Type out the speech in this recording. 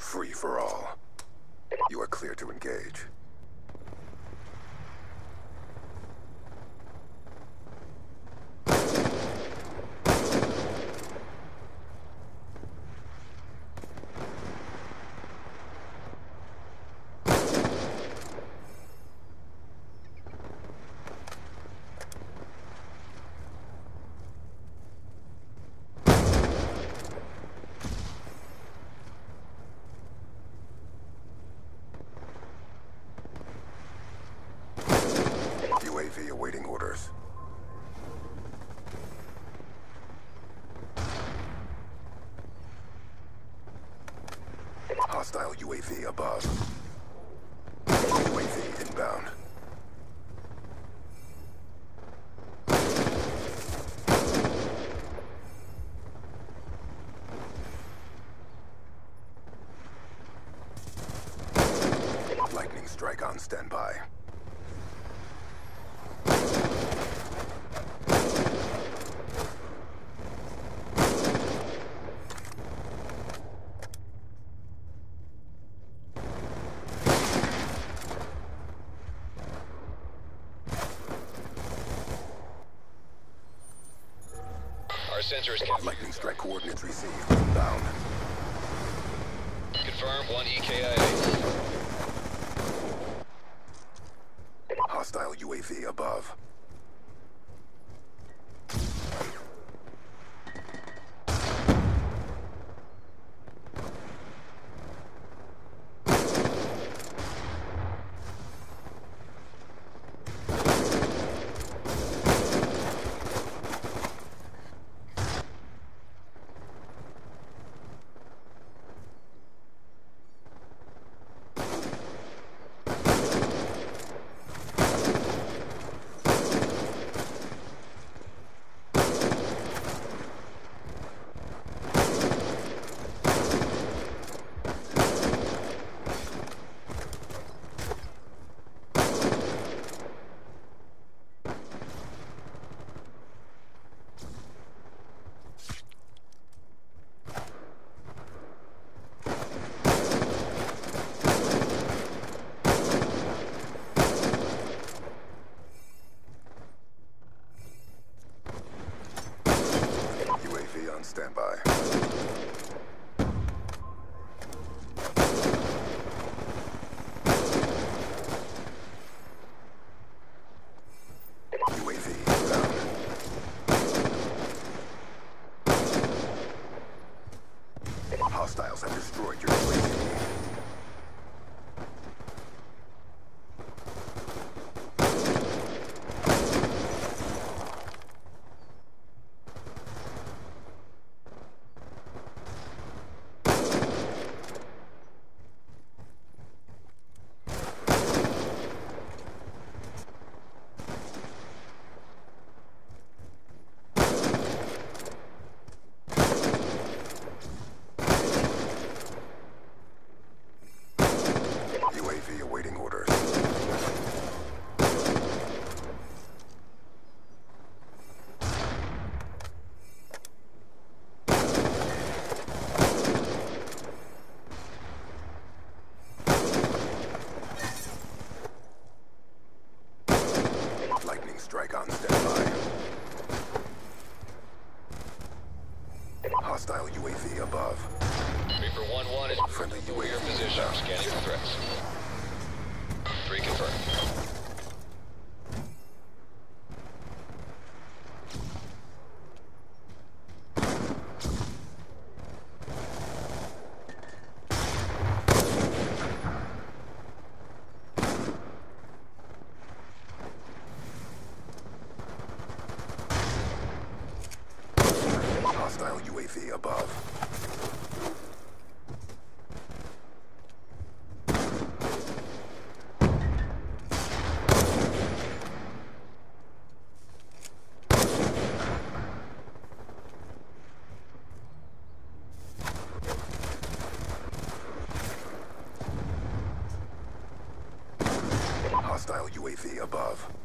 Free for all. You are clear to engage. UAV awaiting orders. Hostile UAV above. UAV inbound. Lightning strike on standby. Sensors captured. Lightning strike coordinates received. Inbound. Confirm 1 EKIA. Hostile UAV above. UAV on standby. UAV inbound. Hostiles have destroyed your UAV. UAV awaiting orders. Lightning strike on standby. Hostile UAV above. Reaper 1-1 is Friendly for your UAV position. inbound. Scanning for threats. 3 confirmed. Hostile UAV above. Hostile UAV above.